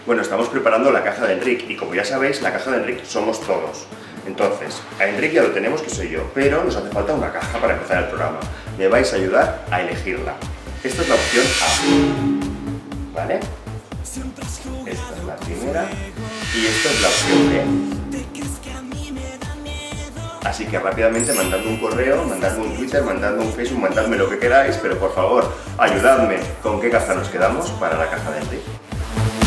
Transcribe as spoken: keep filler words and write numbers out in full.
Bueno, estamos preparando la caja de Enric y como ya sabéis, la caja de Enric somos todos. Entonces, a Enric ya lo tenemos, que soy yo, pero nos hace falta una caja para empezar el programa. Me vais a ayudar a elegirla. Esta es la opción A, ¿vale? Esta es la primera y esta es la opción B. Así que rápidamente mandadme un correo, mandadme un Twitter, mandadme un Facebook, mandadme lo que queráis, pero por favor, ayudadme con qué caja nos quedamos para la caja de Enric.